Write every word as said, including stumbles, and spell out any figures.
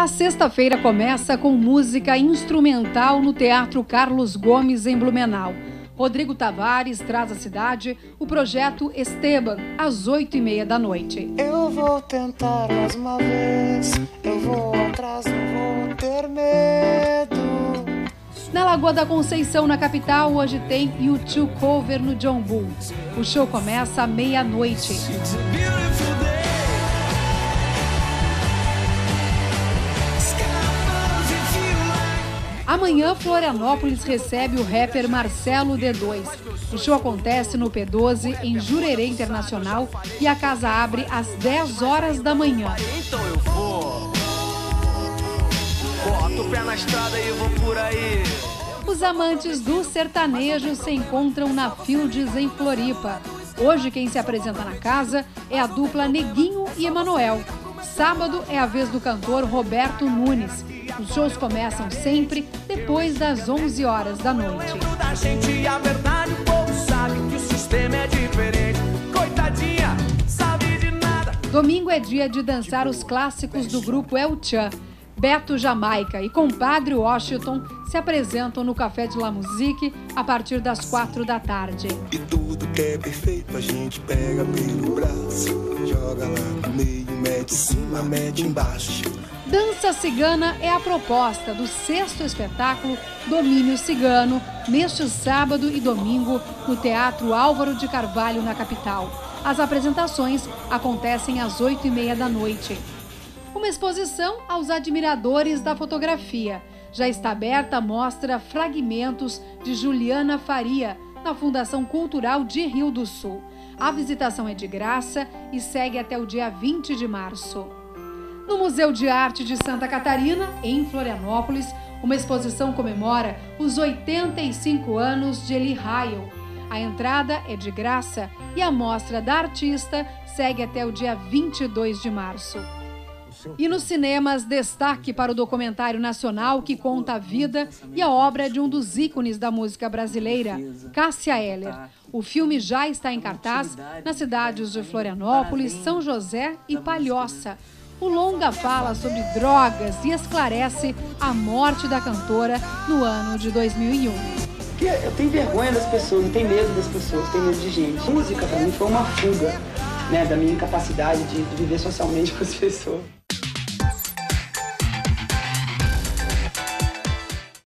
A sexta-feira começa com música instrumental no Teatro Carlos Gomes, em Blumenau. Rodrigo Tavares traz à cidade o projeto Esteban, às oito e meia da noite. Eu vou tentar mais uma vez, eu vou atrás, não vou ter medo. Na Lagoa da Conceição, na capital, hoje tem U dois Cover no John Bull. O show começa à meia-noite. Amanhã, Florianópolis recebe o rapper Marcelo D dois. O show acontece no P doze, em Jurerê Internacional, e a casa abre às dez horas da manhã. Então eu vou. Boto o pé na estrada e vou por aí. Os amantes do sertanejo se encontram na Fields, em Floripa. Hoje, quem se apresenta na casa é a dupla Neguinho e Emanuel. Sábado é a vez do cantor Roberto Nunes. Os shows começam sempre depois das onze horas da noite. Domingo é dia de dançar os clássicos do grupo El Chan. Beto Jamaica e Compadre Washington se apresentam no Café de la Musique a partir das quatro da tarde. E tudo que é perfeito a gente pega pelo braço, joga lá no meio, mete em cima, mete embaixo. Dança Cigana é a proposta do sexto espetáculo Domínio Cigano, neste sábado e domingo no Teatro Álvaro de Carvalho, na capital. As apresentações acontecem às oito e meia da noite. Uma exposição aos admiradores da fotografia. Já está aberta a mostra Fragmentos de Juliana Faria, na Fundação Cultural de Rio do Sul. A visitação é de graça e segue até o dia vinte de março. No Museu de Arte de Santa Catarina, em Florianópolis, uma exposição comemora os oitenta e cinco anos de Eli Ryle. A entrada é de graça e a mostra da artista segue até o dia vinte e dois de março. E nos cinemas, destaque para o documentário nacional que conta a vida e a obra de um dos ícones da música brasileira, Cássia Eller. O filme já está em cartaz nas cidades de Florianópolis, São José e Palhoça. O longa fala sobre drogas e esclarece a morte da cantora no ano de dois mil e um. Eu tenho vergonha das pessoas, eu tenho medo das pessoas, eu tenho medo de gente. A música, para mim, foi uma fuga, né, da minha incapacidade de, de viver socialmente com as pessoas.